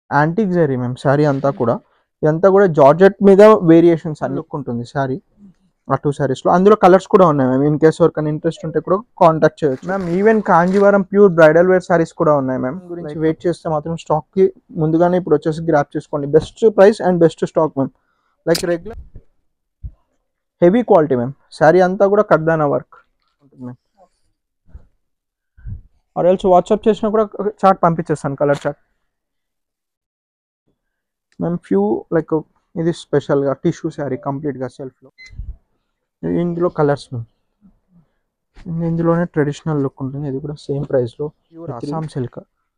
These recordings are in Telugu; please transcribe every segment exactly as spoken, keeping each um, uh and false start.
యాంటిక్ జరీ మ్యామ్ శారీ అంతా కూడా. ఇదంతా కూడా జార్జెట్ మీద వేరియేషన్స్ అన్ని లుక్ ఉంటుంది శారీ. ఆ టూ శారీస్లో అందులో కలర్స్ కూడా ఉన్నాయి మ్యామ్. ఇన్ కేస్ ఎవరికైనా ఇంట్రెస్ట్ ఉంటే కూడా కాంటాక్ట్ చేయొచ్చు ma'am. Even Kanjeevaram pure bridal wear saris కూడా ఉన్నాయి మ్యామ్. గురించి వెయిట్ చేస్తే మాత్రం స్టాక్కి ముందుగానే ఇప్పుడు వచ్చేసి గ్రాప్ చేసుకోండి. Best price and best stock ma'am. Like regular heavy quality ma'am. Sari అంతా కూడా కడ్దానా వర్క్ ఉంటుంది మ్యామ్. ఆర్ ఎల్స్ వాట్సాప్ చేసినా కూడా చార్ట్ పంపించేస్తాను, colour chart ma'am. Few like ఇది స్పెషల్గా టిష్యూ శారీ కంప్లీట్గా సెల్ఫ్లో. ఇందులో కలర్స్ మ్యామ్. ఇందులోనే ట్రెడిషనల్ లుక్ ఉంటుంది. ఇది కూడా సేమ్ ప్రైస్లో pure Assam silk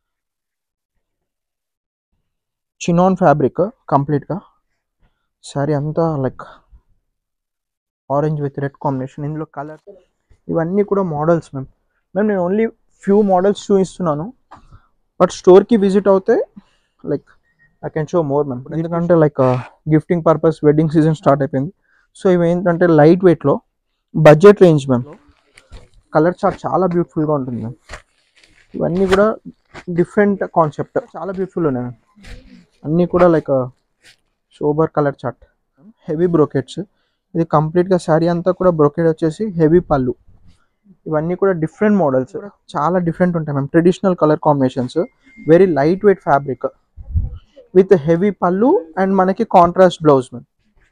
chinon fabric కంప్లీట్గా. శారీ అంతా like orange with red combination. ఇందులో కలర్ ఇవన్నీ కూడా మోడల్స్ మ్యామ్. మ్యామ్ నేను ఓన్లీ ఫ్యూ మోడల్స్ చూపిస్తున్నాను, బట్ స్టోర్కి విజిట్ అవుతే like I can show more ma'am. ఎందుకంటే like gifting purpose wedding season start అయిపోయింది. సో ఇవి ఏంటంటే లైట్ వెయిట్లో budget range ma'am. Colour chart చాలా బ్యూటిఫుల్గా ఉంటుంది మ్యామ్. ఇవన్నీ కూడా డిఫరెంట్ కాన్సెప్ట్, చాలా బ్యూటిఫుల్ ఉన్నాయి మ్యామ్. అన్నీ కూడా like sober colour chart. Heavy brocades. ఇది కంప్లీట్గా శారీ అంతా కూడా బ్రోకెట్ వచ్చేసి హెవీ పళ్ళు. ఇవన్నీ కూడా డిఫరెంట్ మోడల్స్, చాలా డిఫరెంట్ ఉంటాయి ma'am. Traditional colour combinations, very light weight fabric with heavy పళ్ళు అండ్ మనకి contrast blouse ma'am.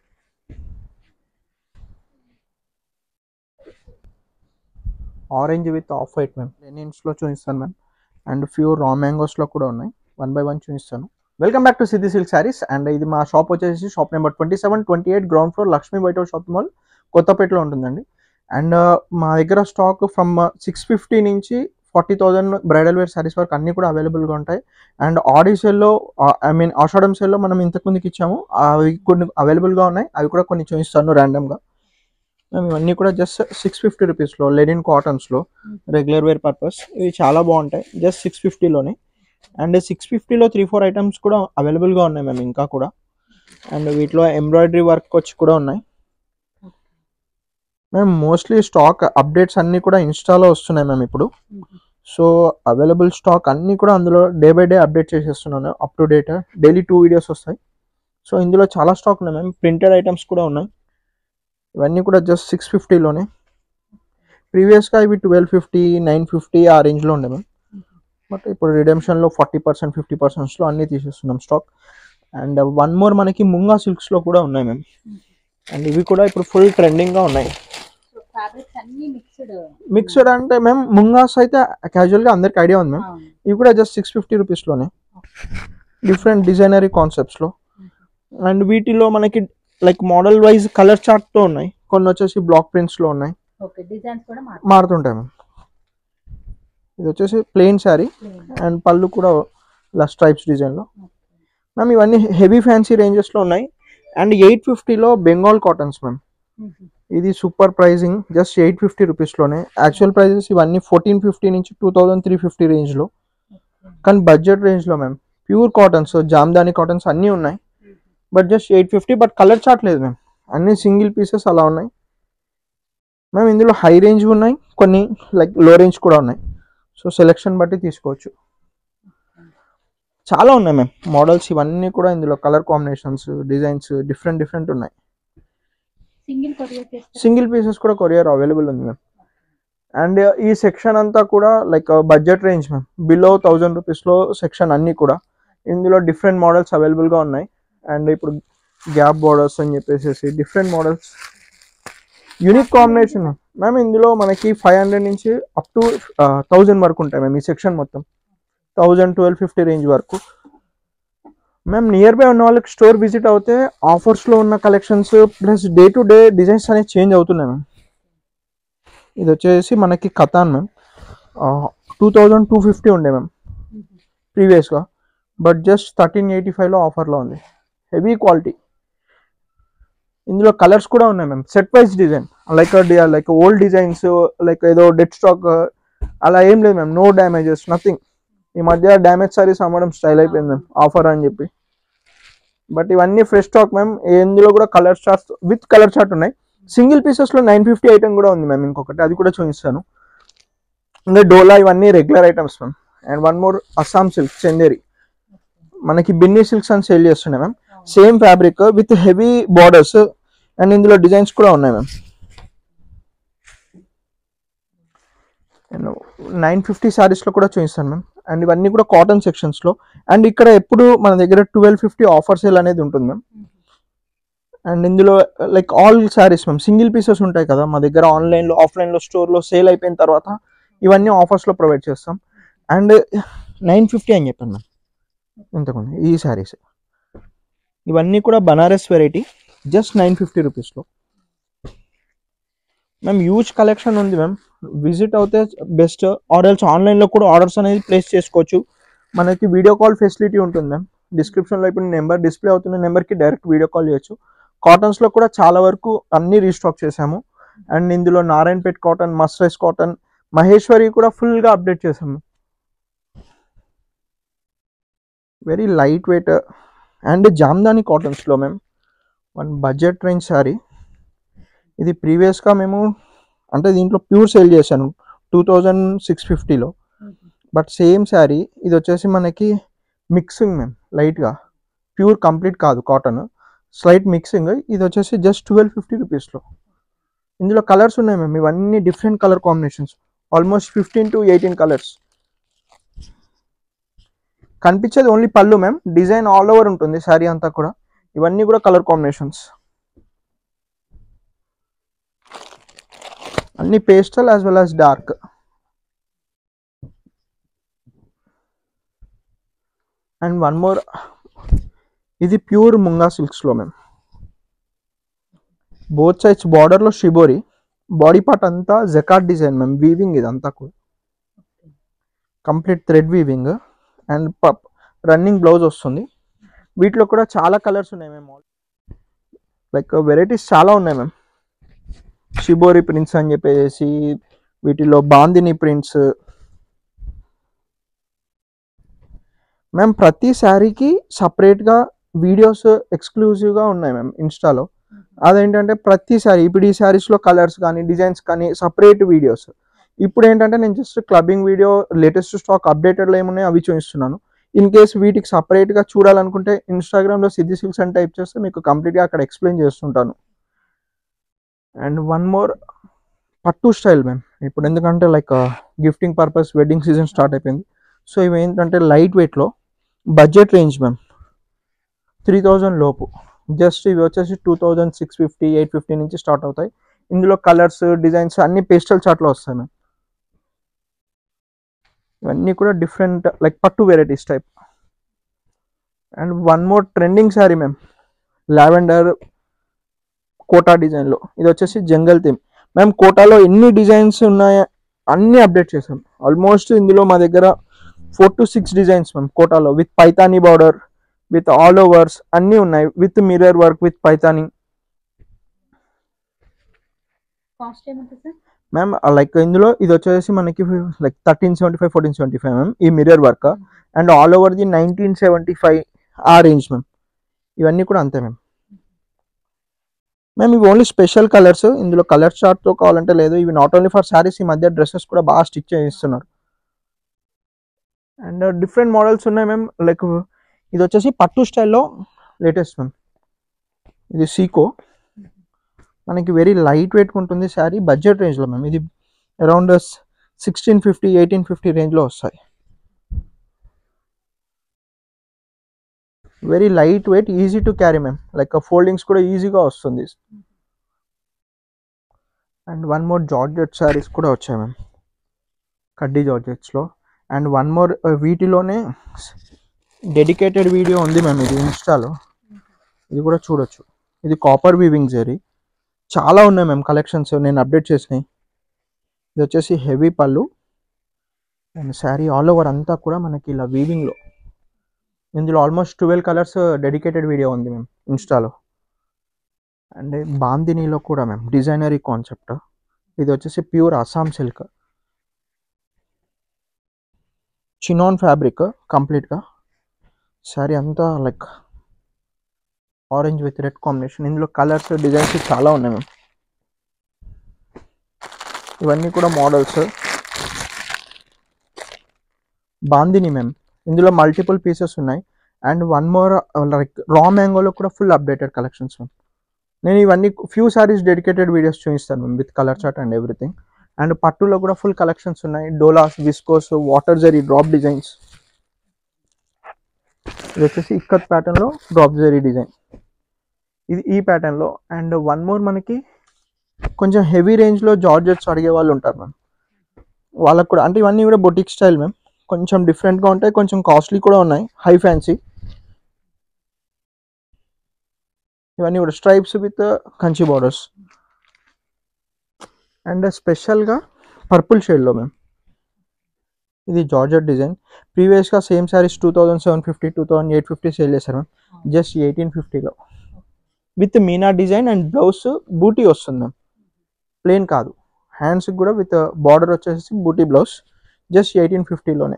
Orange with off white ma'am. లెనిన్స్లో చూపిస్తాను మ్యామ్. అండ్ ఫ్యూ రా మ్యాంగోస్లో కూడా ఉన్నాయి. వన్ బై వన్ చూపిస్తాను. Welcome back to Siddhi silk saris. And ఇది మా షాప్ వచ్చేసి shop number twenty seven twenty eight ground floor Lakshmi white house shopping mall కొత్తపేటలో ఉంటుందండి. అండ్ మా దగ్గర స్టాక్ ఫ్రమ్ సిక్స్ ఫిఫ్టీ నుంచి forty thousand bridal wear saris వరకు అన్నీ కూడా అవైలబుల్గా ఉంటాయి. అండ్ ఆడి సేల్లో ఐ మీన్ ఆషాఢం సేల్లో మనం ఇంతకుముందుకు ఇచ్చాము, అవి కొన్ని అవైలబుల్గా ఉన్నాయి. అవి కూడా కొన్ని చూపిస్తాను ర్యాండమ్గా. ఇవన్నీ కూడా జస్ట్ సిక్స్ ఫిఫ్టీ రూపీస్లో లెనిన్ కాటన్స్లో రెగ్యులర్ వేర్ పర్పస్ ఇవి చాలా బాగుంటాయి. జస్ట్ సిక్స్ ఫిఫ్టీలోనే. అండ్ సిక్స్ ఫిఫ్టీలో త్రీ ఫోర్ ఐటమ్స్ కూడా అవైలబుల్గా ఉన్నాయి మ్యామ్ ఇంకా కూడా. అండ్ వీటిలో ఎంబ్రాయిడరీ వర్క్ వచ్చి కూడా ఉన్నాయి మ్యామ్. మోస్ట్లీ స్టాక్ అప్డేట్స్ అన్నీ కూడా ఇన్స్టాలో వస్తున్నాయి మ్యామ్ ఇప్పుడు. సో అవైలబుల్ స్టాక్ అన్నీ కూడా అందులో డే బై డే అప్డేట్ చేసేస్తున్నాను. Up to date daily two videos వస్తాయి. సో ఇందులో చాలా స్టాక్ ఉన్నాయి మ్యామ్. ప్రింటెడ్ ఐటమ్స్ కూడా ఉన్నాయి. ఇవన్నీ కూడా జస్ట్ సిక్స్ ఫిఫ్టీలోనే. ప్రీవియస్గా ఇవి ట్వెల్వ్ ఫిఫ్టీ నైన్ ఫిఫ్టీ ఆ రేంజ్లో ఉండే మ్యామ్. బట్ ఇప్పుడు రిడెంప్షన్లో ఫార్టీ పర్సెంట్ ఫిఫ్టీ పర్సెంట్స్లో అన్నీ తీసేస్తున్నాం స్టాక్. అండ్ వన్ మోర్ మనకి ముంగా సిల్క్స్లో కూడా ఉన్నాయి మ్యామ్. అండ్ ఇవి కూడా ఇప్పుడు ఫుల్ ట్రెండింగ్గా ఉన్నాయి. మిక్స్డ్ అంటే మ్యామ్ ముంగాస్ అయితే క్యాజువల్గా అందరికి ఐడియా ఉంది మ్యామ్. ఇవి కూడా జస్ట్ సిక్స్ ఫిఫ్టీ రూపీస్లోనే డిఫరెంట్ డిజైనరీ కాన్సెప్ట్స్లో. అండ్ వీటిలో మనకి లైక్ మోడల్ వైజ్ కలర్ చార్ట్తో ఉన్నాయి. కొన్ని వచ్చేసి బ్లాక్ ప్రింట్స్లో ఉన్నాయి, మారుతుంటాయి మ్యామ్. ఇది వచ్చేసి ప్లెయిన్ శారీ అండ్ పళ్ళు కూడా ఇలా స్ట్రైప్స్ డిజైన్లో మ్యామ్. ఇవన్నీ హెవీ ఫ్యాన్సీ రేంజెస్లో ఉన్నాయి. అండ్ ఎయిట్ ఫిఫ్టీలో బెంగాల్ కాటన్స్ మ్యామ్. ఇది super pricing, just eight fifty రూపీస్లోనే. యాక్చువల్ ప్రైజెస్ ఇవన్నీ ఫోర్టీన్ ఫిఫ్టీ నుంచి టూ థౌజండ్ త్రీ ఫిఫ్టీ రేంజ్లో, కానీ బడ్జెట్ రేంజ్లో ma'am. Pure cottons, Jamdani cottons అన్నీ ఉన్నాయి. But just eight fifty. But colour chart లేదు మ్యామ్. అన్ని సింగిల్ పీసెస్ అలా ఉన్నాయి మ్యామ్. ఇందులో హై రేంజ్ ఉన్నాయి, కొన్ని లైక్ లో రేంజ్ కూడా ఉన్నాయి. సో సెలెక్షన్ బట్టి తీసుకోవచ్చు. చాలా ఉన్నాయి మ్యామ్ మోడల్స్. ఇవన్నీ కూడా ఇందులో colour combinations, designs different different ఉన్నాయి. సింగిల్ పీసెస్ కూడా కొరియర్ అవైలబుల్ ఉంది మ్యామ్. అండ్ ఈ సెక్షన్ అంతా కూడా like budget range ma'am. Below thousand రూపీస్లో సెక్షన్ అన్నీ కూడా. ఇందులో డిఫరెంట్ మోడల్స్ అవైలబుల్గా ఉన్నాయి. అండ్ ఇప్పుడు గ్యాప్ బోర్డర్స్ అని చెప్పేసి different models, unique combination ma'am. ఇందులో మనకి ఫైవ్ హండ్రెడ్ నుంచి అప్ టు థౌజండ్ వరకు ఉంటాయి మ్యామ్. ఈ సెక్షన్ మొత్తం థౌజండ్ ట్వెల్వ్ ఫిఫ్టీ రేంజ్ వరకు మ్యామ్. నియర్ బై ఉన్న వాళ్ళకి స్టోర్ విజిట్ అవుతే ఆఫర్స్లో ఉన్న collections plus day to day designs అనేవి చేంజ్ అవుతున్నాయి మ్యామ్. ఇది వచ్చేసి మనకి కథాన్ ma'am. Two thousand two fifty ఉండే మ్యామ్ ప్రీవియస్గా, బట్ జస్ట్ థర్టీన్ ఎయిటీ ఫైవ్లో ఆఫర్లో ఉంది. Heavy quality. ఇందులో కలర్స్ కూడా ఉన్నాయి ma'am. Set wise design like like old designs, like ఏదో డెడ్ స్టాక్ అలా ఏం లేదు మ్యామ్. No damages, nothing. ఈ మధ్య డ్యామేజ్ సారీస్ అమ్మడం స్టైల్ అయిపోయింది మ్యామ్, ఆఫర్ అని చెప్పి. బట్ ఇవన్నీ ఫ్రెష్ స్టాక్ మ్యామ్. ఇందులో కూడా colour charts with colour chart ఉన్నాయి. సింగిల్ పీసెస్లో నైన్ ఫిఫ్టీ ఐటమ్ కూడా ఉంది మ్యామ్. ఇంకొకటి అది కూడా చూపిస్తాను. ఇంకా డోలా ఇవన్నీ regular items ma'am. And one more Assam silk Chanderi. మనకి బిన్నీ సిల్క్స్ అని సేల్ చేస్తున్నాయి ma'am. Same fabric with heavy borders and ఇందులో డిజైన్స్ కూడా ఉన్నాయి మ్యామ్. నైన్ ఫిఫ్టీ శారీస్లో కూడా చూపిస్తాను మ్యామ్. అండ్ ఇవన్నీ కూడా కాటన్ సెక్షన్స్లో. అండ్ ఇక్కడ ఎప్పుడు మన దగ్గర ట్వెల్వ్ ఫిఫ్టీ ఆఫర్ సేల్ అనేది ఉంటుంది మ్యామ్. అండ్ ఇందులో like all saris ma'am single pieces ఉంటాయి కదా మా దగ్గర, ఆన్లైన్లో ఆఫ్లైన్లో స్టోర్లో సేల్ అయిపోయిన తర్వాత ఇవన్నీ ఆఫర్స్లో ప్రొవైడ్ చేస్తాం. అండ్ నైన్ ఫిఫ్టీ అని చెప్పాను మ్యామ్ ఇంతకుముందు ఈ శారీస్. ఇవన్నీ కూడా Banaras variety, just nine fifty రూపీస్లో మ్యామ్. హ్యూజ్ కలెక్షన్ ఉంది మ్యామ్, విజిట్ అవుతే బెస్ట్. ఆర్డర్స్ ఆన్లైన్లో కూడా ఆర్డర్స్ అనేది ప్లేస్ చేసుకోవచ్చు. మనకి వీడియో కాల్ ఫెసిలిటీ ఉంటుంది మ్యామ్. డిస్క్రిప్షన్లో ఇప్పుడు నెంబర్ డిస్ప్లే అవుతున్న నెంబర్కి డైరెక్ట్ వీడియో కాల్ చేయొచ్చు. కాటన్స్లో కూడా చాలా వరకు అన్నీ రీస్టాక్ చేసాము. అండ్ ఇందులో Narayanpet cotton, mercerised cotton, Maheshwari కూడా ఫుల్గా అప్డేట్ చేసాము. Very light weight and Jamdani కాటన్స్లో ma'am one budget range sari. ఇది ప్రీవియస్గా మేము అంటే దీంట్లో ప్యూర్ సేల్ చేశాను టూ థౌజండ్ సిక్స్ ఫిఫ్టీలో. బట్ సేమ్ శారీ ఇది వచ్చేసి మనకి మిక్సింగ్ మ్యామ్, లైట్గా ప్యూర్ కంప్లీట్ కాదు కాటన్, స్లైట్ మిక్సింగ్. ఇది వచ్చేసి జస్ట్ ట్వెల్వ్ ఫిఫ్టీ రూపీస్లో. ఇందులో కలర్స్ ఉన్నాయి మ్యామ్, ఇవన్నీ different colour combinations, almost fifteen to eighteen colours. కనిపించేది only pallu ma'am, design all over ఉంటుంది శారీ అంతా కూడా. ఇవన్నీ కూడా కలర్ కాంబినేషన్స్, అన్ని pastel as well as dark. And one more, ఇది ప్యూర్ ముంగా సిల్క్స్లో మ్యామ్. బోత్ సైడ్స్ బార్డర్లో షిబోరి, బాడీ పార్ట్ అంతా జకాట్ డిజైన్ మ్యామ్, వీవింగ్ ఇదంతా కూడా కంప్లీట్ థ్రెడ్ వీవింగ్. అండ్ పప్ రన్నింగ్ బ్లౌజ్ వస్తుంది. వీటిలో కూడా చాలా కలర్స్ ఉన్నాయి మ్యామ్, లైక్ వెరైటీస్ చాలా ఉన్నాయి మ్యామ్. షిబోరి ప్రింట్స్ అని చెప్పేసి, వీటిలో బాందిని ప్రింట్స్ మ్యామ్. ప్రతి శారీకి సపరేట్గా వీడియోస్ ఎక్స్క్లూజివ్గా ఉన్నాయి మ్యామ్ ఇన్స్టాలో. అదేంటంటే ప్రతి శారీ ఇప్పుడు ఈ శారీస్లో కలర్స్ కానీ డిజైన్స్ కానీ సపరేట్ వీడియోస్. ఇప్పుడు ఏంటంటే నేను just clubbing video, latest stock అప్డేటెడ్లో ఏమున్నాయి అవి చూపిస్తున్నాను. ఇన్ కేస్ వీటికి సపరేట్గా చూడాలనుకుంటే ఇన్స్టాగ్రామ్లో సిద్ధి సిల్క్స్ అని టైప్ చేస్తే మీకు కంప్లీట్గా అక్కడ ఎక్స్ప్లెయిన్ చేస్తుంటాను. And one more pattu style ma'am. ఇప్పుడు ఎందుకంటే like gifting purpose wedding season start అయిపోయింది. సో ఇవి ఏంటంటే లైట్ వెయిట్లో budget range ma'am, three thousand లోపు. జస్ట్ ఇవి వచ్చేసి two thousand six fifty eight fifty నుంచి స్టార్ట్ అవుతాయి. ఇందులో కలర్స్ డిజైన్స్ అన్ని పేస్టల్ చార్ట్లో వస్తాయి మ్యామ్. ఇవన్నీ కూడా different like pattu varieties type. And one more trending sari ma'am, lavender Kota డిజైన్లో. ఇది వచ్చేసి జంగల్ థీమ్ మ్యామ్. కోటాలో ఎన్ని డిజైన్స్ ఉన్నాయో అన్నీ అప్డేట్ చేసాం. ఆల్మోస్ట్ ఇందులో మా దగ్గర four to six designs ma'am కోటాలో, with Paithani border, with all overs అన్నీ ఉన్నాయి, with mirror work, with Paithani ma'am. Like ఇందులో ఇది వచ్చేసి మనకి like thirteen seventy five fourteen seventy five ma'am ఈ mirror work. And all over the nineteen seventy five ఆ రేంజ్ మ్యామ్. ఇవన్నీ కూడా అంతే మ్యామ్. మ్యామ్ ఇవి ఓన్లీ స్పెషల్ కలర్స్, ఇందులో కలర్ చార్ట్తో కావాలంటే లేదు. ఇవి నాట్ ఓన్లీ ఫర్ శారీస్, ఈ మధ్య డ్రెస్సెస్ కూడా బాగా స్టిచ్ చేయిస్తున్నారు. అండ్ డిఫరెంట్ మోడల్స్ ఉన్నాయి మ్యామ్. లైక్ ఇది వచ్చేసి పట్టు స్టైల్లో లేటెస్ట్ మ్యామ్. ఇది సీకో, మనకి వెరీ లైట్ వెయిట్ ఉంటుంది శారీ, బడ్జెట్ రేంజ్లో మ్యామ్. ఇది around sixteen fifty eighteen fifty రేంజ్లో వస్తాయి. Very light weight, easy to carry ma'am. Like foldings కూడా ఈజీగా వస్తుంది. And one more georgette saris కూడా వచ్చాయి మ్యామ్, కడ్డీ జార్జెట్స్లో. అండ్ వన్ మోర్ వీటిలోనే డెడికేటెడ్ వీడియో ఉంది మ్యామ్, ఇది ఇన్స్టాలో, ఇది కూడా చూడొచ్చు. ఇది కాపర్ వీవింగ్ జరీ, చాలా ఉన్నాయి మ్యామ్ కలెక్షన్స్ నేను అప్డేట్ చేసినాయి. ఇది వచ్చేసి హెవీ పళ్ళు అండ్ శారీ ఆల్ ఓవర్ అంతా కూడా మనకి ఇలా వీవింగ్లో. ఇందులో almost twelve colours dedicated video ఉంది మ్యామ్ ఇన్స్టాలో. అండ్ బాందినీలో కూడా మ్యామ్ డిజైనరీ కాన్సెప్ట్. ఇది వచ్చేసి pure Assam silk, chinon fabric కంప్లీట్గా. శారీ అంతా like orange with red combination. ఇందులో కలర్స్ డిజైన్స్ చాలా ఉన్నాయి మ్యామ్. ఇవన్నీ కూడా మోడల్స్. బాందిని మ్యామ్, ఇందులో మల్టిపుల్ పీసెస్ ఉన్నాయి. And one more like raw మ్యాంగోలో కూడా ఫుల్ అప్డేటెడ్ కలెక్షన్స్ మ్యామ్. నేను ఇవన్నీ ఫ్యూ సారీస్ డెడికేటెడ్ వీడియోస్ చూపిస్తాను ma'am with colour chart and everything. And పట్టులో కూడా ఫుల్ కలెక్షన్స్ ఉన్నాయి. Dolas, viscoses, water zari drop designs. ఇది వచ్చేసి ఇక్కత్ ప్యాటర్న్లో డ్రాప్ జరీ డిజైన్, ఇది ఈ ప్యాటర్న్లో. అండ్ వన్ మోర్ మనకి కొంచెం హెవీ రేంజ్లో జార్జెట్స్ అడిగే వాళ్ళు ఉంటారు మ్యామ్, వాళ్ళకు కూడా అంటే ఇవన్నీ కూడా బొటిక్ స్టైల్ మ్యామ్, కొంచెం డిఫరెంట్గా ఉంటాయి, కొంచెం కాస్ట్లీ కూడా ఉన్నాయి, హై ఫ్యాన్సీ. ఇవన్నీ కూడా stripes with Kanchi borders. And స్పెషల్గా పర్పుల్ షేడ్లో మ్యామ్, ఇది జార్జెట్ డిజైన్. ప్రీవియస్గా same saris two thousand seven fifty two thousand eight fifty sale చేశారు మ్యామ్, జస్ట్ ఎయిటీన్ ఫిఫ్టీలో with meena design and blouse booti వస్తుంది మ్యామ్, ప్లెయిన్ కాదు. హ్యాండ్స్కి కూడా విత్ బార్డర్ వచ్చేసి బూటీ బ్లౌజ్, జస్ట్ ఎయిటీన్ ఫిఫ్టీలోనే.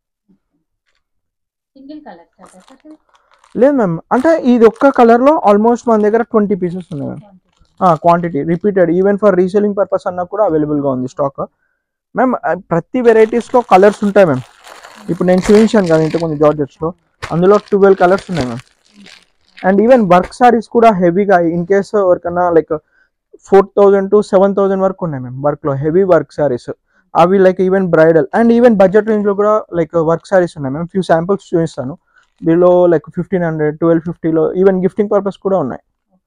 లేదు మ్యామ్, అంటే ఇది ఒక్క కలర్లో ఆల్మోస్ట్ మన దగ్గర ట్వంటీ పీసెస్ ఉన్నాయి ma'am. Quantity repeated even for reselling purpose అన్నా కూడా అవైలబుల్గా ఉంది స్టాక్ మ్యామ్. ప్రతి వెరైటీస్లో కలర్స్ ఉంటాయి మ్యామ్. ఇప్పుడు నేను చూపించాను కదా ఇంతకుముందు జార్జెట్స్లో, అందులో ట్వెల్వ్ కలర్స్ ఉన్నాయి ma'am. And even work saris కూడా హెవీగా ఇన్ కేస్ ఎవరికన్నా like four thousand to seven thousand వరకు ఉన్నాయి మ్యామ్ వర్క్లో, హెవీ వర్క్ సారీస్ అవి. Like even bridal and even budget రేంజ్లో కూడా లైక్ వర్క్ సారీస్ ఉన్నాయి మ్యామ్. ఫ్యూ శాంపుల్స్ చూపిస్తాను. Below like fifteen hundred twelve ఫిఫ్టీలో ఈవెన్ గిఫ్టింగ్ పర్పస్ కూడా ఉన్నాయి.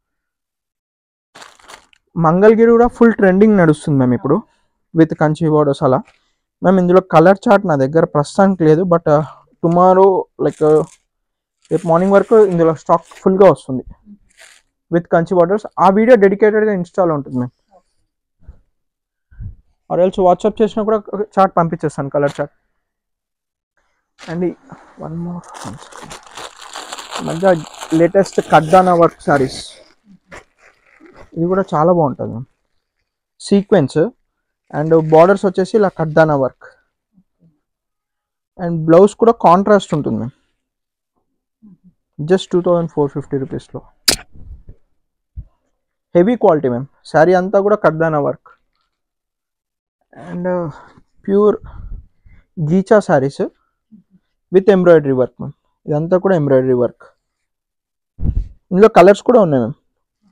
మంగళగిరి కూడా ఫుల్ ట్రెండింగ్ నడుస్తుంది మ్యామ్ ఇప్పుడు విత్ కంచి బోర్డర్స్ అలా మ్యామ్. ఇందులో కలర్ చార్ట్ నా దగ్గర ప్రస్తుతానికి లేదు, బట్ టుమారో లైక్ రేపు మార్నింగ్ వరకు ఇందులో స్టాక్ ఫుల్గా వస్తుంది విత్ కంచి బోర్డర్స్. ఆ వీడియో డెడికేటెడ్గా ఇన్స్టాలో ఉంటుంది మ్యామ్, ఆర్ ఎల్స్ వాట్సాప్ చేసినా కూడా చార్ట్ పంపించేస్తాను, colour chart. And one more మంచిగా లేటెస్ట్ కడ్దానా వర్క్ సారీస్, ఇది కూడా చాలా బాగుంటుంది మ్యామ్. సీక్వెన్స్ అండ్ బార్డర్స్ వచ్చేసి ఇలా కడ్దానా వర్క్ అండ్ బ్లౌజ్ కూడా కాంట్రాస్ట్ ఉంటుంది ma'am, just two thousand four fifty రూపీస్లో. హెవీ క్వాలిటీ మ్యామ్, శారీ అంతా కూడా కడ్దానా work and pure gicha saris with embroidery work ma'am. ఇదంతా కూడా ఎంబ్రాయిడరీ వర్క్. ఇందులో కలర్స్ కూడా ఉన్నాయి ma'am.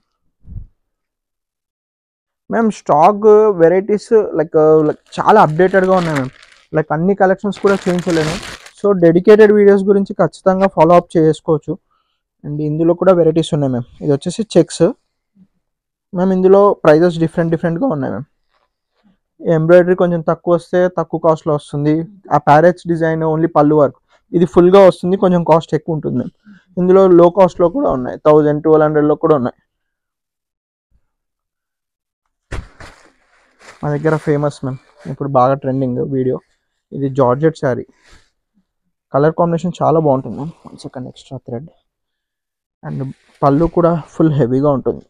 Ma'am stock varieties like like చాలా అప్డేటెడ్గా ఉన్నాయి మ్యామ్. లైక్ అన్ని కలెక్షన్స్ కూడా చూపించలేను, సో డెడికేటెడ్ వీడియోస్ గురించి ఖచ్చితంగా ఫాలో అప్ చేసుకోవచ్చు. అండ్ ఇందులో కూడా వెరైటీస్ ఉన్నాయి మ్యామ్. ఇది వచ్చేసి చెక్స్ మ్యామ్, ఇందులో ప్రైజెస్ డిఫరెంట్ డిఫరెంట్గా ఉన్నాయి మ్యామ్. ఎంబ్రాయిడరీ కొంచెం తక్కువ వస్తే తక్కువ కాస్ట్లో వస్తుంది. ఆ parrots design only pallu work, ఇది ఫుల్గా వస్తుంది, కొంచెం కాస్ట్ ఎక్కువ ఉంటుంది మ్యామ్. ఇందులో లో కాస్ట్లో కూడా ఉన్నాయి, థౌజండ్ ట్వెల్వ్ హండ్రెడ్లో కూడా ఉన్నాయి. మా దగ్గర ఫేమస్ మ్యామ్ ఇప్పుడు బాగా ట్రెండింగ్ వీడియో, ఇది జార్జెట్ శారీ. కలర్ కాంబినేషన్ చాలా బాగుంటుంది ma'am. One second, extra thread and pallu కూడా ఫుల్ హెవీగా ఉంటుంది.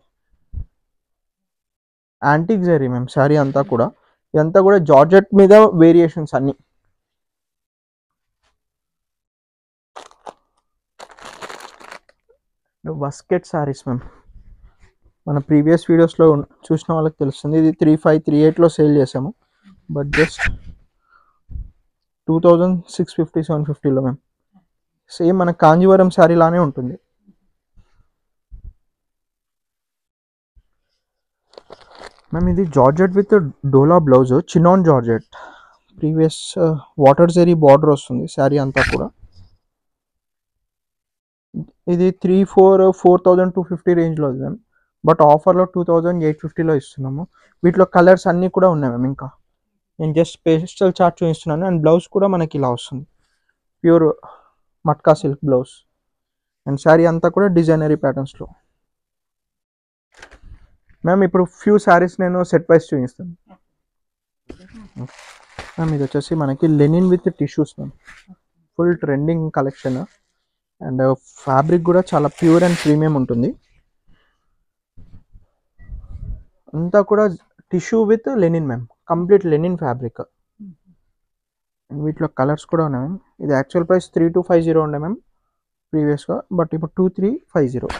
యాంటిక్ జరీ మ్యామ్ శారీ అంతా కూడా, ఇదంతా కూడా జార్జెట్ మీద వేరియేషన్స్ అన్నీ. బస్కెట్ శారీస్ మ్యామ్, మన ప్రీవియస్ వీడియోస్లో చూసిన వాళ్ళకి తెలుస్తుంది. ఇది త్రీ ఫైవ్ త్రీ ఎయిట్లో సేల్ చేసాము, but just two thousand six fifty seven ఫిఫ్టీలో మ్యామ్. సేమ్ మన కాంజీవరం శారీ లానే ఉంటుంది. మ్యామ్ ఇది georgette with dola blouse, chinon georgette. Previous water zari border వస్తుంది శారీ అంతా కూడా. ఇది three four four thousand two fifty రేంజ్లో ఉంది మ్యామ్, బట్ ఆఫర్లో టూ థౌజండ్ ఎయిట్ ఫిఫ్టీలో ఇస్తున్నాము. వీటిలో కలర్స్ అన్నీ కూడా ఉన్నాయి మ్యామ్. ఇంకా నేను జస్ట్ పేస్టల్ చార్ట్ చూపిస్తున్నాను. అండ్ బ్లౌజ్ కూడా మనకి ఇలా వస్తుంది, pure matka silk blouse. And sari అంతా కూడా డిజైనరీ ప్యాటర్న్స్లో మ్యామ్. ఇప్పుడు ఫ్యూ శారీస్ నేను సెట్ వైస్ చూపిస్తాను మ్యామ్. ఇది వచ్చేసి మనకి linen with tissues ma'am, full trending collection. And fabric కూడా చాలా ప్యూర్ అండ్ ప్రీమియం ఉంటుంది. అంతా కూడా tissue with linen ma'am, complete linen fabric. And వీటిలో కలర్స్ కూడా ఉన్నాయి మ్యామ్. ఇది actual price three two five zero ఉండే మ్యామ్ ప్రీవియస్గా, బట్ ఇప్పుడు టూ త్రీ ఫైవ్ జీరో.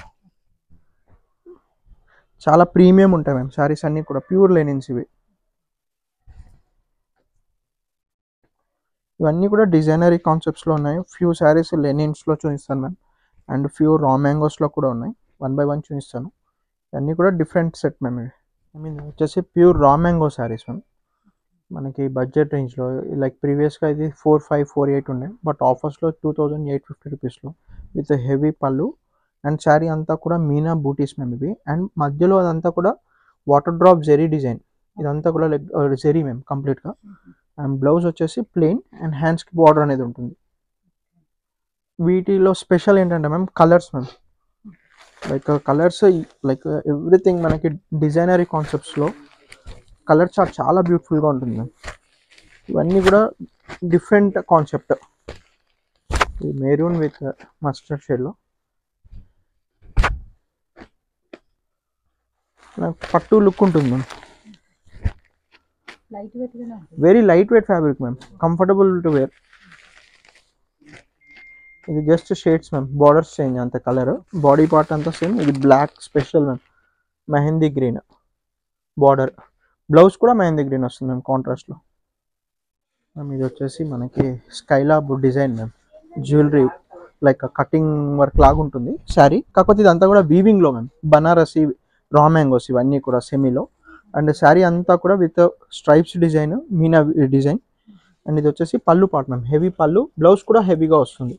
చాలా ప్రీమియం ఉంటాయి మ్యామ్ శారీస్ అన్నీ కూడా, ప్యూర్ లెనిన్స్ ఇవి. ఇవన్నీ కూడా డిజైనరీ కాన్సెప్ట్స్లో ఉన్నాయి. ఫ్యూ శారీస్ లెనిన్స్లో చూపిస్తాను మ్యామ్, అండ్ ఫ్యూ రా మ్యాంగోస్లో కూడా ఉన్నాయి. వన్ బై వన్ చూపిస్తాను. ఇవన్నీ కూడా డిఫరెంట్ సెట్ మ్యామ్. ఇవి ఐ మీన్ వచ్చేసి pure raw mango saris ma'am. మనకి బడ్జెట్ రేంజ్లో లైక్ ప్రీవియస్గా ఇది ఫోర్ ఫైవ్ ఫోర్ ఎయిట్ ఉండే, బట్ ఆఫర్స్లో టూ థౌజండ్ ఎయిట్ ఫిఫ్టీ రూపీస్లో విత్ హెవీ పళ్ళు అండ్ శారీ అంతా కూడా మీనా బూటీస్ మ్యామ్ ఇవి. అండ్ మధ్యలో అదంతా కూడా వాటర్ డ్రాప్ జెరీ డిజైన్, ఇదంతా కూడా లైక్ జెరీ మ్యామ్ కంప్లీట్గా. అండ్ బ్లౌజ్ వచ్చేసి ప్లెయిన్ అండ్ హ్యాండ్స్కి బార్డర్ అనేది ఉంటుంది. వీటిలో స్పెషల్ ఏంటంటే ma'am colours ma'am, like colours like everything మనకి డిజైనరీ కాన్సెప్ట్స్లో కలర్ చార్ట్ చాలా బ్యూటిఫుల్గా ఉంటుంది మ్యామ్. ఇవన్నీ కూడా డిఫరెంట్ కాన్సెప్ట్. ఇది మెరూన్ విత్ మస్టర్డ్ షేడ్లో పట్టు లుక్ ఉంటుంది ma'am. Very light weight fabric ma'am, comfortable to wear. ఇది just shades ma'am, borders change అంత కలర్, బాడీ పార్ట్ అంతా సేమ్. ఇది black special ma'am, mehndi green border, blouse కూడా మెహందీ గ్రీన్ వస్తుంది మ్యామ్ కాంట్రాస్ట్లో మ్యామ్. ఇది వచ్చేసి మనకి Skylab design ma'am, jewellery like cutting work లాగా ఉంటుంది శారీ, కాకపోతే ఇదంతా కూడా వీవింగ్లో మ్యామ్. బనారసి రా మ్యాంగోస్ ఇవన్నీ కూడా సెమీలో. అండ్ శారీ అంతా కూడా with stripes design, meena design. And ఇది వచ్చేసి pallu part ma'am, heavy pallu, blouse కూడా హెవీగా వస్తుంది.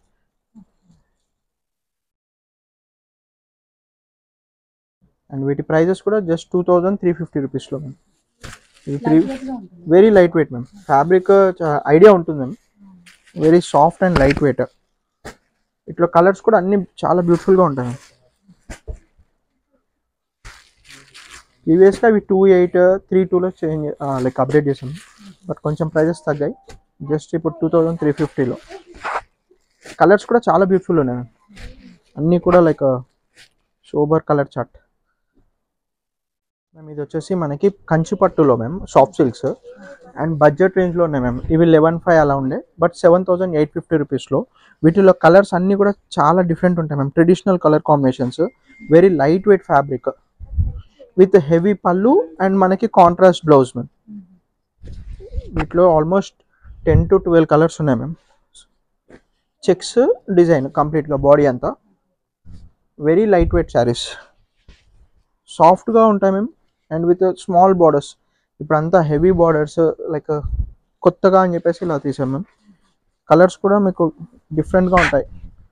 అండ్ వీటి ప్రైజెస్ కూడా just two thousand three fifty రూపీస్లో మ్యామ్. ఇది three very light weight ma'am, fabric idea ఉంటుంది ma'am. Very soft and light weight. ఇట్లా కలర్స్ కూడా అన్ని చాలా బ్యూటిఫుల్గా ఉంటాయి మ్యామ్. ప్రీవియస్గా అవి టూ ఎయిట్ త్రీ టూలో చేంజ్ లైక్ అప్డేట్ చేసాం, బట్ కొంచెం ప్రైజెస్ తగ్గాయి. జస్ట్ ఇప్పుడు టూ థౌజండ్ త్రీ ఫిఫ్టీలో కలర్స్ కూడా చాలా బ్యూటిఫుల్ ఉన్నాయి మ్యామ్. అన్నీ కూడా like sober colour chart ma'am. ఇది వచ్చేసి మనకి కంచి పట్టులో ma'am, soft silks and budget రేంజ్లో ఉన్నాయి మ్యామ్. ఇవి లెవెన్ ఫైవ్ అలా ఉండే, but seven thousand eight fifty రూపీస్లో. వీటిలో కలర్స్ అన్నీ కూడా చాలా డిఫరెంట్ ఉంటాయి ma'am. Traditional colour combinations, very light weight fabric with heavy పళ్ళు అండ్ మనకి కాంట్రాస్ట్ బ్లౌజ్ మ్యామ్. వీటిలో almost ten to twelve colours ఉన్నాయి మ్యామ్. చెక్స్ డిజైన్ కంప్లీట్గా బాడీ అంతా. వెరీ లైట్ వెయిట్ శారీస్, సాఫ్ట్గా ఉంటాయి ma'am. And with small borders, ఇప్పుడంతా హెవీ బార్డర్స్ లైక్ కొత్తగా అని చెప్పేసి ఇలా తీసాం మ్యామ్. కలర్స్ కూడా మీకు డిఫరెంట్గా ఉంటాయి.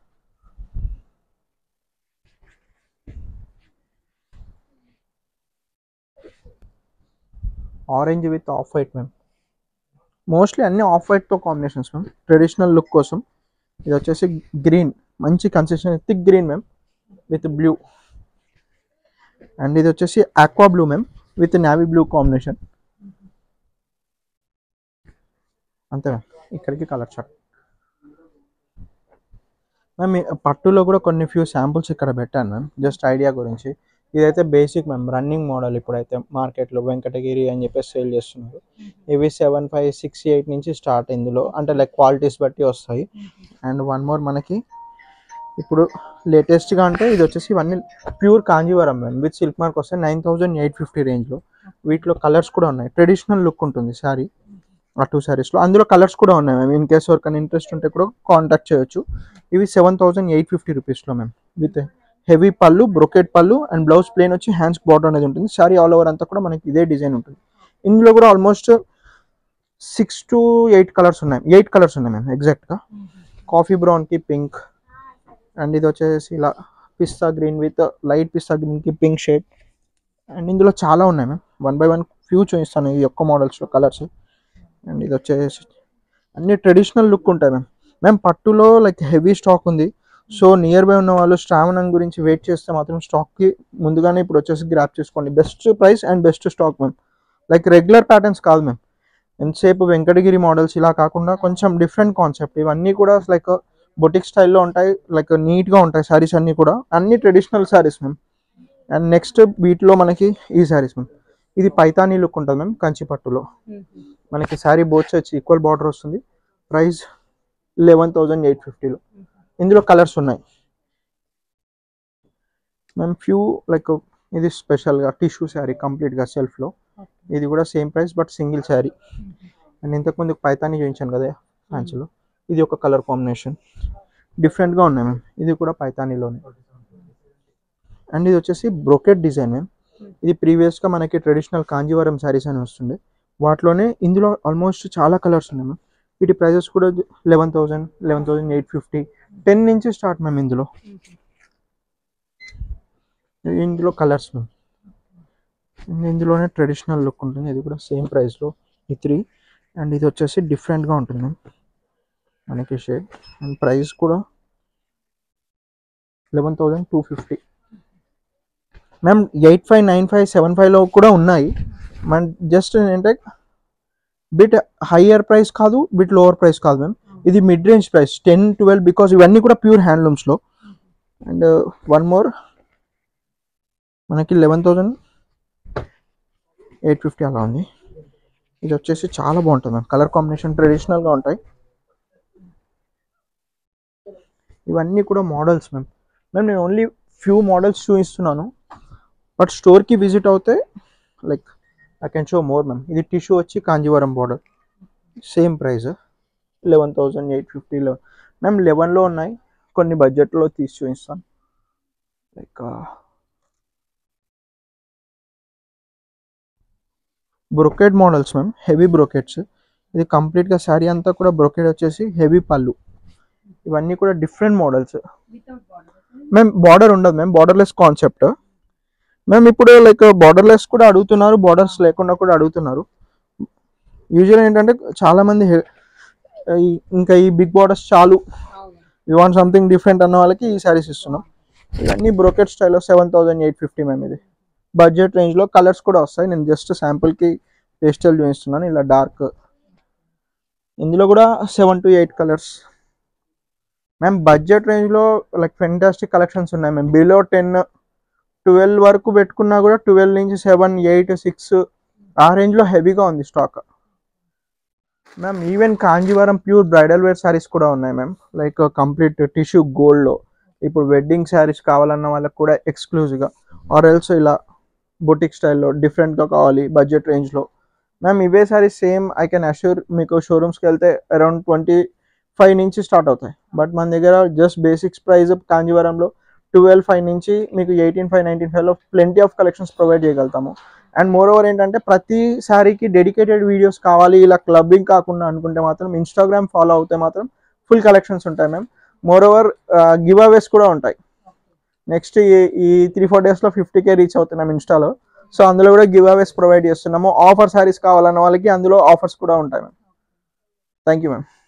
Orange with off white ma'am, mostly అన్ని ఆఫ్ వైట్తో కాంబినేషన్స్ మ్యామ్, ట్రెడిషనల్ లుక్ కోసం. ఇది వచ్చేసి గ్రీన్, మంచి consistency thick green ma'am with blue. And ఇది వచ్చేసి aqua blue ma'am with navy blue combination. అంతే మ్యామ్, ఇక్కడికి కలర్ చార్ట్ మ్యామ్. పట్టులో కూడా కొన్ని ఫ్యూ శాంపుల్స్ ఇక్కడ పెట్టాను మ్యామ్, జస్ట్ ఐడియా గురించి. ఇదైతే బేసిక్ మ్యామ్, రన్నింగ్ మోడల్. ఇప్పుడైతే మార్కెట్లో వెంకటగిరి అని చెప్పేసి సేల్ చేస్తున్నారు. ఇవి సెవెన్ ఫైవ్ సిక్స్ ఎయిట్ నుంచి స్టార్ట్ ఇందులో, అంటే లైక్ క్వాలిటీస్ బట్టి వస్తాయి. అండ్ వన్ మోర్ మనకి ఇప్పుడు లేటెస్ట్గా అంటే ఇది వచ్చేసి ఇవన్నీ pure Kanjeevaram ma'am with silk mark వస్తాయి. నైన్ థౌజండ్ ఎయిట్ ఫిఫ్టీ రేంజ్లో. వీటిలో కలర్స్ కూడా ఉన్నాయి, ట్రెడిషనల్ లుక్ ఉంటుంది శారీ. ఆ టూ శారీస్లో అందులో కలర్స్ కూడా ఉన్నాయి మ్యామ్. ఇన్ కేస్ ఎవరికైనా ఇంట్రెస్ట్ ఉంటే కూడా కాంటాక్ట్ చేయొచ్చు. ఇవి సెవెన్ థౌసండ్ ఎయిట్ ఫిఫ్టీ రూపీస్లో ma'am, with heavy pallu, brocade pallu and blouse plain వచ్చి హ్యాండ్స్ బార్డర్ అనేది ఉంటుంది. శారీ ఆల్ ఓవర్ అంతా కూడా మనకి ఇదే డిజైన్ ఉంటుంది. ఇందులో కూడా almost six to eight colours ఉన్నాయి, ఎయిట్ కలర్స్ ఉన్నాయి మ్యామ్ ఎగ్జాక్ట్గా. కాఫీ బ్రౌన్కి పింక్, అండ్ ఇది వచ్చేసి ఇలా పిస్తా గ్రీన్ విత్ లైట్ పిస్తా గ్రీన్కి పింక్ షేడ్. అండ్ ఇందులో చాలా ఉన్నాయి ma'am, one by one few చూపిస్తాను ఈ ఒక్క మోడల్స్లో కలర్స్. అండ్ ఇది వచ్చేసి అన్ని ట్రెడిషనల్ లుక్ ఉంటాయి మ్యామ్. మ్యామ్ పట్టులో లైక్ హెవీ స్టాక్ ఉంది, సో నియర్ బై ఉన్న వాళ్ళు శ్రావణం గురించి వెయిట్ చేస్తే మాత్రం స్టాక్కి ముందుగానే ఇప్పుడు వచ్చేసి గ్రాప్ చేసుకోండి. Best price and best stock ma'am. Like regular patterns కాదు మ్యామ్, ఎంతసేపు వెంకటగిరి మోడల్స్ ఇలా కాకుండా కొంచెం డిఫరెంట్ కాన్సెప్ట్. ఇవన్నీ కూడా లైక్ బొటిక్ స్టైల్లో ఉంటాయి, లైక్ నీట్గా ఉంటాయి శారీస్ అన్నీ కూడా. అన్ని traditional saris ma'am. And next వీటిలో మనకి ఈ శారీస్ మ్యామ్. ఇది పైతానీ లుక్ ఉంటుంది మ్యామ్ కంచి పట్టులో. మనకి sari both sides equal border వస్తుంది. ప్రైస్ లెవెన్ థౌజండ్ ఎయిట్ ఫిఫ్టీలో. ఇందులో కలర్స్ ఉన్నాయి మ్యామ్ ఫ్యూ. లైక్ ఇది స్పెషల్గా టిష్యూ శారీ కంప్లీట్గా సెల్ఫ్లో. ఇది కూడా same price but single sari. And ఇంతకుముందు పైతానీ చూపించాను కదా, ఫ్యాన్సీలో. ఇది ఒక కలర్ కాంబినేషన్ డిఫరెంట్గా ఉన్నాయి మ్యామ్. ఇది కూడా పైతానీలోనే. అండ్ ఇది వచ్చేసి బ్రోకెట్ డిజైన్ మ్యామ్. ఇది ప్రీవియస్గా మనకి ట్రెడిషనల్ కాంజీవరం శారీస్ అని వస్తుండే, వాటిలోనే ఇందులో ఆల్మోస్ట్ చాలా కలర్స్ ఉన్నాయి మ్యామ్. వీటి ప్రైజెస్ కూడా eleven thousand eleven thousand eight fifty ten నుంచి స్టార్ట్ మ్యామ్. ఇందులో ఇందులో కలర్స్ మ్యామ్. ఇందులోనే ట్రెడిషనల్ లుక్ ఉంటుంది. ఇది కూడా సేమ్ ప్రైస్లో ఈ త్రీ. అండ్ ఇది వచ్చేసి డిఫరెంట్గా ఉంటుంది మ్యామ్ మనకి షేడ్. అండ్ ప్రైస్ కూడా eleven thousand two fifty ma'am. Eight five nine five seven ఫైవ్లో కూడా ఉన్నాయి. మన జస్ట్ ఏంటంటే బిట్ హయ్యర్ ప్రైస్ కాదు, బిట్ లోవర్ ప్రైస్ కాదు మ్యామ్. ఇది mid range price ten twelve, because ఇవన్నీ కూడా ప్యూర్ హ్యాండ్లూమ్స్లో. అండ్ వన్ మోర్ మనకి లెవెన్ థౌసండ్ ఎయిట్ ఫిఫ్టీ అలా ఉంది. ఇది వచ్చేసి చాలా బాగుంటుంది మ్యామ్. కలర్ కాంబినేషన్ ట్రెడిషనల్గా ఉంటాయి. ఇవన్నీ కూడా మోడల్స్ మ్యామ్. మ్యామ్ నేను ఓన్లీ ఫ్యూ మోడల్స్ చూపిస్తున్నాను, బట్ స్టోర్కి విజిట్ అవుతే like I can show more ma'am. ఇది టిష్యూ వచ్చి Kanjeevaram border, same price eleven thousand eight ఫిఫ్టీలో మ్యామ్. లెవెన్లో ఉన్నాయి, కొన్ని బడ్జెట్లో తీసి చూపిస్తాను. Like brocade models ma'am, heavy brocades. ఇది కంప్లీట్గా శారీ అంతా కూడా బ్రొకెట్ వచ్చేసి హెవీ పళ్ళు. ఇవన్నీ కూడా డిఫరెంట్ మోడల్స్ మ్యామ్. బార్డర్ ఉండదు మ్యామ్, బార్డర్లెస్ కాన్సెప్ట్ మ్యామ్. ఇప్పుడు లైక్ బార్డర్లెస్ కూడా అడుగుతున్నారు, బార్డర్స్ లేకుండా కూడా అడుగుతున్నారు. యూజువల్ ఏంటంటే చాలామంది ఇంకా ఈ బిగ్ బార్డర్స్ చాలు, యూ వాంట్ సంథింగ్ డిఫరెంట్ అన్న వాళ్ళకి ఈ శారీస్ ఇస్తున్నాం. ఇవన్నీ బ్రోకెట్ స్టైల్లో seven thousand eight fifty ma'am. ఇది బడ్జెట్ రేంజ్లో కలర్స్ కూడా వస్తాయి. నేను జస్ట్ శాంపుల్కి పేస్టల్ చూపిస్తున్నాను, ఇలా డార్క్. ఇందులో కూడా seven to eight colours ma'am. Budget రేంజ్లో లైక్ ఫెంటాస్టిక్ కలెక్షన్స్ ఉన్నాయి మ్యామ్. బిలో టెన్ ట్వెల్వ్ వరకు పెట్టుకున్నా కూడా ట్వెల్వ్ నుంచి సెవెన్ ఎయిట్ సిక్స్ ఆ రేంజ్లో హెవీగా ఉంది stock ma'am. Even Kanjeevaram pure bridal wear saris కూడా ఉన్నాయి మ్యామ్. లైక్ కంప్లీట్ టిష్యూ గోల్డ్లో. ఇప్పుడు వెడ్డింగ్ శారీస్ కావాలన్న వాళ్ళకి కూడా ఎక్స్క్లూజివ్గా, ఆర్ ఎల్స్ ఇలా బొటిక్ స్టైల్లో డిఫరెంట్గా కావాలి బడ్జెట్ రేంజ్లో మ్యామ్. ఇవే saris same I can assure మీకు షోరూమ్స్కి వెళ్తే అరౌండ్ ట్వంటీ ఫైవ్ నుంచి స్టార్ట్ అవుతాయి, బట్ మన దగ్గర జస్ట్ బేసిక్స్ ప్రైస్ కాంజీవరంలో ట్వెల్వ్ ఫైవ్ నుంచి మీకు ఎయిటీన్ ఫైవ్ నైన్టీన్ ఫైవ్లో ప్లెంటీ ఆఫ్ కలెక్షన్స్ ప్రొవైడ్ చేయగలుగుతాము. అండ్ మోర్ ఓవర్ ఏంటంటే ప్రతి శారీకి డెడికేటెడ్ వీడియోస్ కావాలి, ఇలా క్లబ్బింగ్ కాకుండా అనుకుంటే మాత్రం ఇన్స్టాగ్రామ్ ఫాలో అవుతే మాత్రం ఫుల్ కలెక్షన్స్ ఉంటాయి ma'am. Moreover giveaways కూడా ఉంటాయి. నెక్స్ట్ ఈ త్రీ ఫోర్ డేస్లో ఫిఫ్టీ కే రీచ్ అవుతున్నాం ఇన్స్టాలో. సో అందులో కూడా గివ్ అవేస్ ప్రొవైడ్ చేస్తున్నాము. ఆఫర్ శారీస్ కావాలన్న వాళ్ళకి అందులో ఆఫర్స్ కూడా ఉంటాయి మ్యామ్. Thank you ma'am.